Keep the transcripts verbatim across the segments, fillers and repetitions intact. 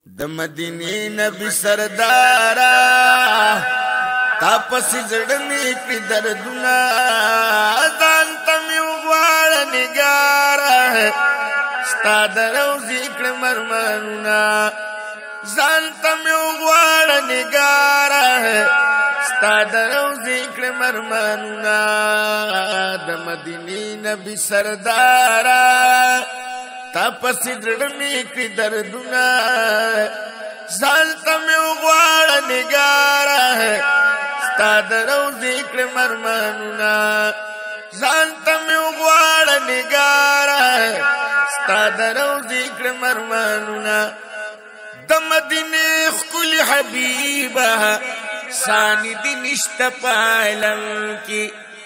د مدینه نبی سردارا تا پس زړمی کړي دردونه ځان ته مې وغواړه نګاره ستا د روضې کړه مرمنونه ځان ته مې وغواړه نګاره ستا د روضې کړه مرمنونه د مدینه نبی سردارا تا پس زړمی کړي دردونه ځان ته مې وغواړه نګاره ستا د روضې کړه مرمنونه ځان ته مې وغواړه نګاره ستا د روضې کړه مرمنونه د مدینې ښکلې حبیبه ثاني دې نشته په عالم کې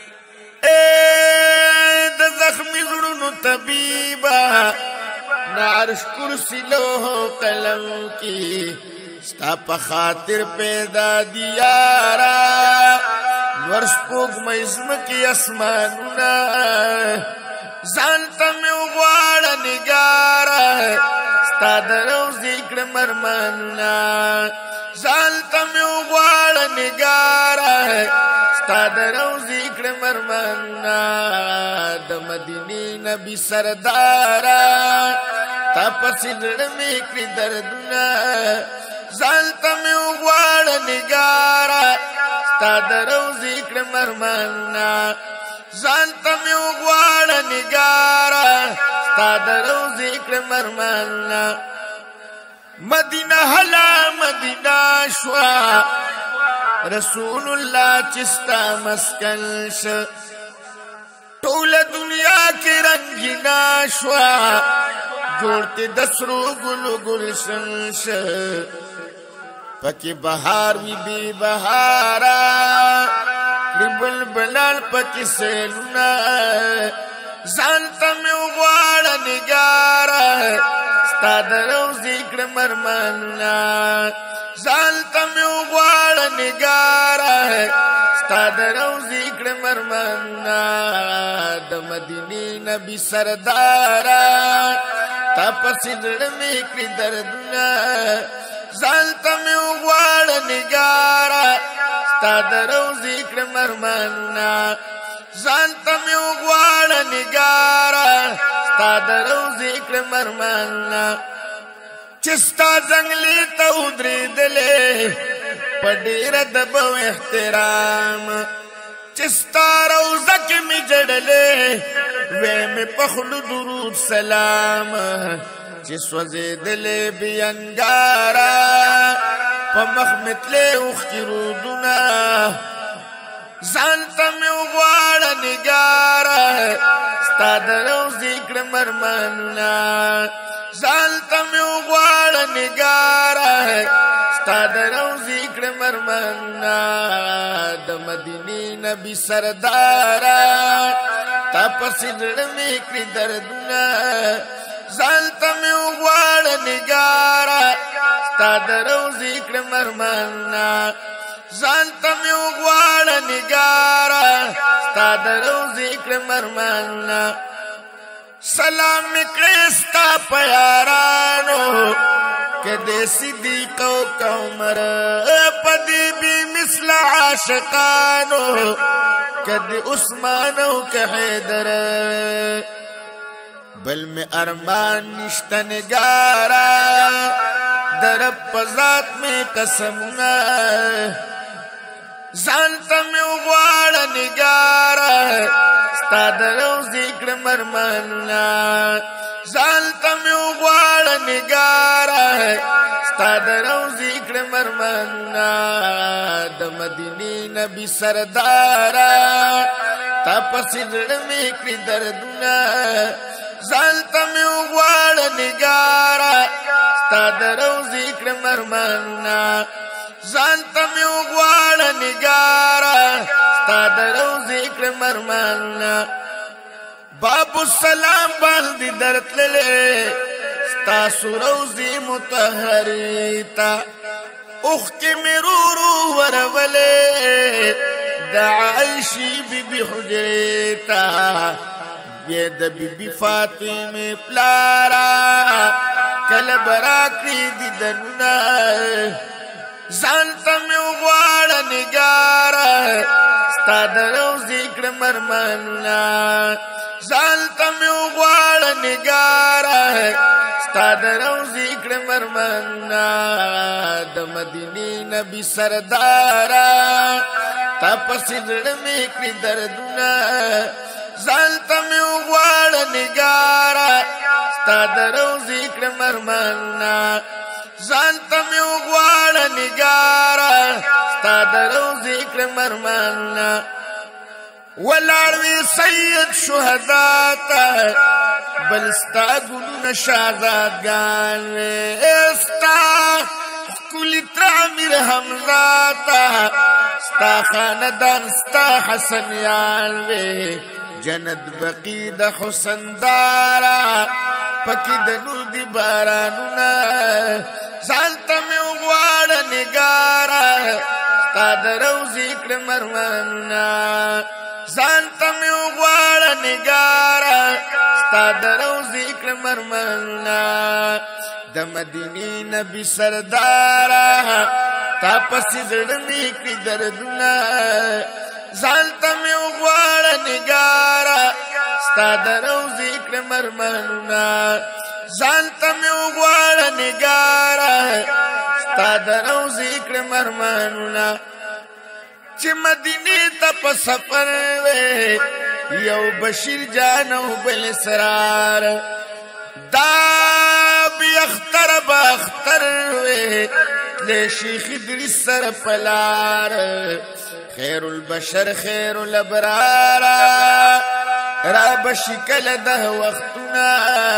د زخمي زړونو طبیبه نعرش کرسی لوح قلم کی ستا په خاطر پیدا دی یارا نور سپوږمۍ ځمکې اسمانونه ځان ته مې وغواړه نګاره ستا د روضې کړه مرمنونه ځان ته مې وغواړه نګاره ستا د روضې کړه مرمنونه د مدینې نبی سردارا تا پسې زړمی کړي دردونه ځان ته مې وغواړه نګاره ستا د روضې کړه مرمنونه ځان ته مې وغواړه نګاره ستا د روضې کړه مرمنونه مدینه هلا مدینه شوه رسول الله چې ستا مسکن شه ټوله دنیا کې رنګینا شوه جوړ کې د سرو ګلو ګلشن شه پکې بهار وي بې بهاره کړي بلبلان پکې سیلونه ځان ته مې وغواړه نګاره ستا د روضې کړه مرمنونه ځان ته مې وغواړه نګاره ستا د روضې کړه مرمنونه د مدینې نبی سردارا تا پسې زړمی کړي دردونه ځان ته مې وغواړه نګاره ستا د روضې کړه مرمنونه ځان ته مې وغواړه نګاره ستا د روضې کړه مرمنونه چې ستا ځنګلې ته ودرېدلې په ډېر ادب او احترام چې ستا روضه کې مې ژړلې وې مې په خوله درود سلام چې سوځېدلې بې انګاره په مخ مې تلې اوښکې رودونه ځان ته مې وغواړه نګاره ستا د روضې کړه مرمنونه ځان ته مې وغواړه نګاره ستا د روضې کړه مرمنونه د مدینې نبی سردارا تا پسې زړمی کړي دردونه ځان ته مې وغواړه نګاره ستا د روضې کړه مرمنونه ځان ته مې وغواړه نګاره ستا د روضې کړه مرمنونه سلام مې کړی ستا په یارانو که د صدیق او عمر په دې بې مثله عاشقانو که د عثمان او که حیدر بل مې ارمان نشته نګاره د رب په ذات مې قسمونه ځان ته مې وغواړه نګاره ستا د روضې کړه مرمنونه ځان ته مې وغواړه نګاره ستا د روضې کړه مرمنونه د مدینې نبی سردارا تا پسې زړمی کړي دردونه ځان ته مې وغواړه نګاره ستا د روضې کړه مرمنونه ځان ته مې وغواړه نګاره ستا د روضې کړه مرمنونه باب السلام باندې درتللې ستاسو روضې مطهرې ته اوښکې مې رو رو ورولې د عایشې بي بي حجرې ته یہ د بی بی فاطمه پلارا کله براکړي دي دنونه ځان ته مې وغواړه نګاره ستا د روضې کړم ارمانونه ځان ته مې وغواړه نګاره ستا د روضې کړم ارمانونه د مدینې نبي سرداره تا پسې زړه مې کړي دردونه ځان ته مې وغواړه نګاره ستا د روضې کړم ارمانونه ځان ته مې وغواړه نګاره ستا د روضې کړم ارمانونه ولاړ وي سید شهدا ته بل ستا ګلونه شهزادګان وې ستا ښکلي تعمیر حمزه ته ستا خاندان ستا حسنیان وې جنت بقی د حسن دارا پکې د نور دی بارانونه ځان ته مې وغواړه نګاره ستا د روضې کړم ارمانونه ځان ته مې وغواړه نګاره ستا د روضې کړم ارمانونه د مدینې نبي سرداره تا پسې زړه مې کړي دردونه ځان ته مې وغواړه نګاره ستا د روضې کړم ارمانونه ځان ته مې وغواړه نګاره ستا د روضې کړم ارمانونه چې مدینې ته په سفر وې یو بشیر جان او بل اسرار دا بی اختر با اختر وې له شیخ ادریس سره پلار خیر البشر خیر الابرار را بشکل ده وختونه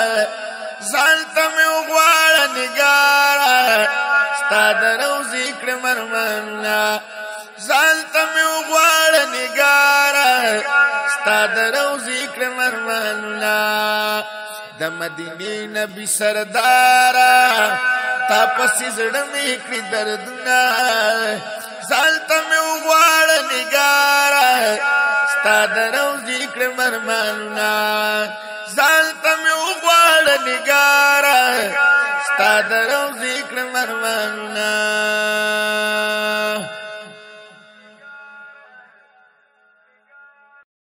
ځان ته مې وغواړه نګاره ستا د روضې کړم ارمانونه ځان ته مې وغواړه نګاره ستا د روضې کړم ارمانونه د مدینې نبي سرداره تا پسې زړه مې کړي دردونه ځان ته مې وغواړه نګاره ستا د روضې کړم ارمانونه ځان ته مې وغواړه نګاره ستا د روضې کړم ارمانونه